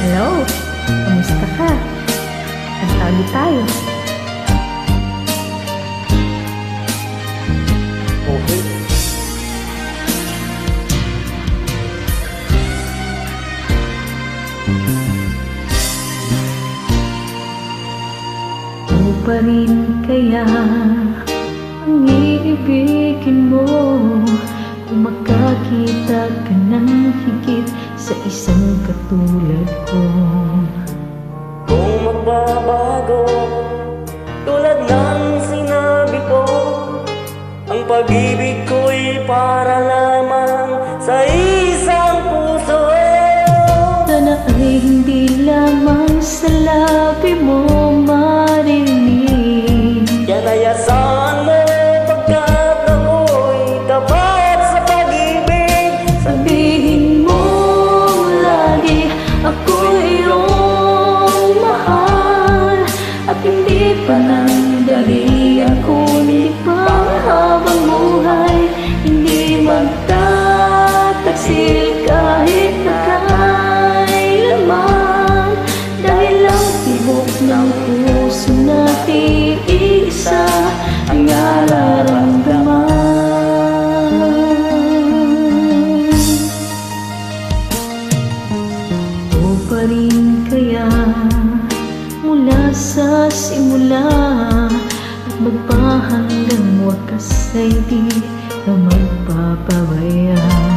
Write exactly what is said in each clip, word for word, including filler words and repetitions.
Hello! Kamusta ka? Nagtago tayo. Okay. O pa rin kaya ang iibigin mo kung makakita ka ng higit sa isang katulad ko? Kung magbabago tulad ng sinabi ko, ang pag-ibig ko'y para lamang sa isang puso. Sana ay hindi lamang sa labi mo marinig. Yan ay asahan mo pagkat ako'y tapat sa pag-ibig. Sabihin mo lagi ako'y iyong mahal, at hindi pa nandalian kundi pang habang buhay. Hindi magtataksil kahit na kailanman, dahil ang tibok ng puso natin isa ang nararamdaman. O pa rin kaya mula sa simula at magpahanggang wakas ay di ka magpapabaya.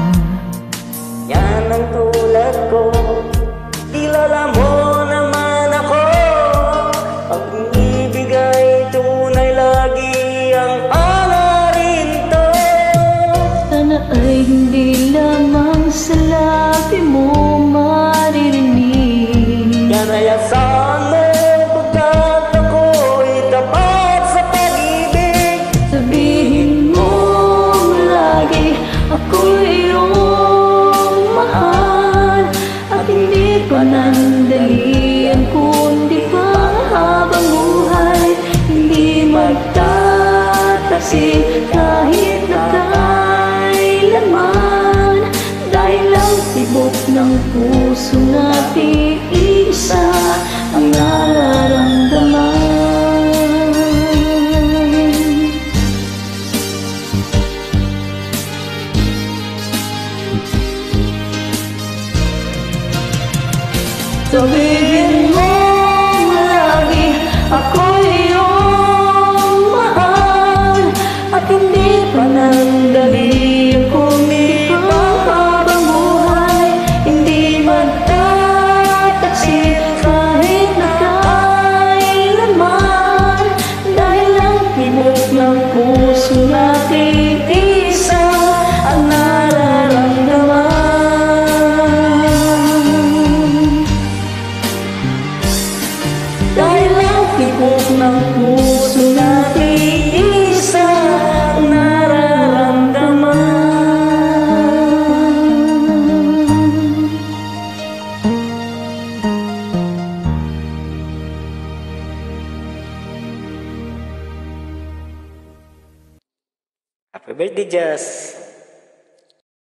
Yan ang tulad ko, kilala mo naman ako. Ang ibig ay tunay, lagi ang alarin to. Sana ay hindi lamang sa labi mo maririnig. Yan ay asahan mo pagkat ako'y tapat sa pag-ibig. Sabihin mo lagi ako'y iyong mahal, at hindi pa nandalian kundi pang habang buhay. Hindi magtataksil kahit na kailanman, dahil ang tibok ng puso natin isa ang nararamdaman. Sabihin mo lagi ako'y iyong mahal, at hindi pa nandalian kundi pang habang buhay. Hindi magtataksil kahit na kailanman, dahil ang tibok ng puso natin isa ang nararamdaman. Dahil ang tibok ng puso natin isa ang nararamdaman. Happy birthday, Jess!